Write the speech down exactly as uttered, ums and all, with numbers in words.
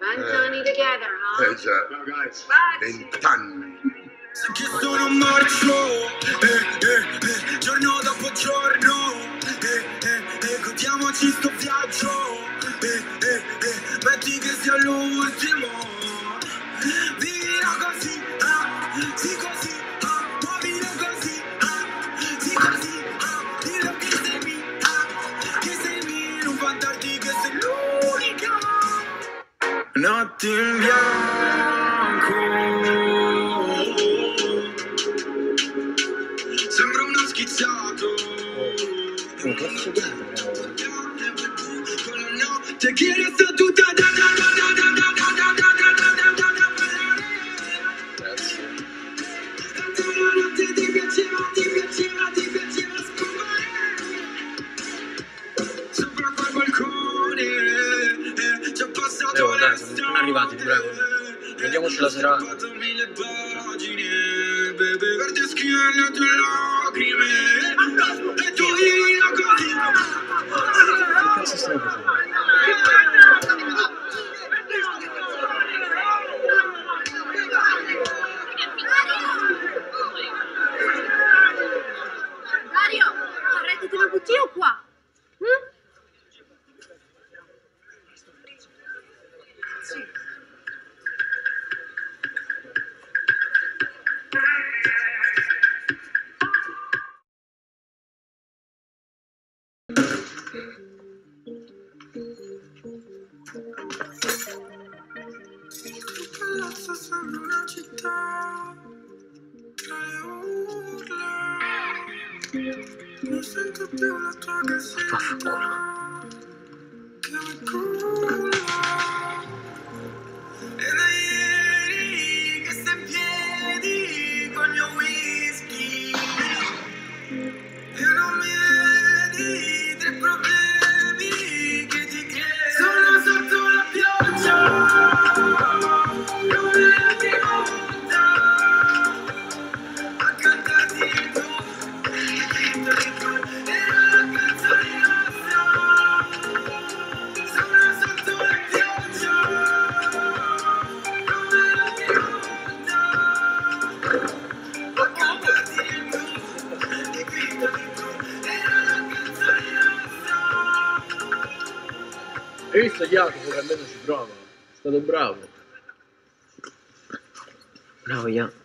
Vent'anni together, huh? Eh già, vent'anni. Che sono marcio, eh, eh, eh, giorno dopo giorno, eh, eh, eh, godiamoci sto viaggio, eh, eh, eh, metti che sia l'ultimo, vivilo così, ah, sì così, ah, muovilo così, ah, sì così, ah, dillo che sei mi, ah, che sei mi, non vantarti che sei l'unica, notte in bianco. Sembra uno schizzato. Un cazzo di te quiero sta tutta da da da da da da da da da da da da. Grazie. Ti piaceva, ti piaceva, ti piaceva scomare sopra quel balcone. Ci ho passato Leo, dai, siamo appena arrivati, ti prego. Vediamoci la serata. Mille pagine, bebe, verde schiena tue lacrime. E tu io così. Che cazzo stai facendo? Mario, arrettati una bugia o qua? Hm? Sì. Palazzo sembra una città tra le urla, non sento più la tua casetta che mi culla, e da ieri che stai in piedi con il mio whisky e non mi vedi tre problemi che ti crei, sono sotto la pioggia. Hai visto Jacopo che almeno ci prova? È stato bravo. Bravo Jacopo.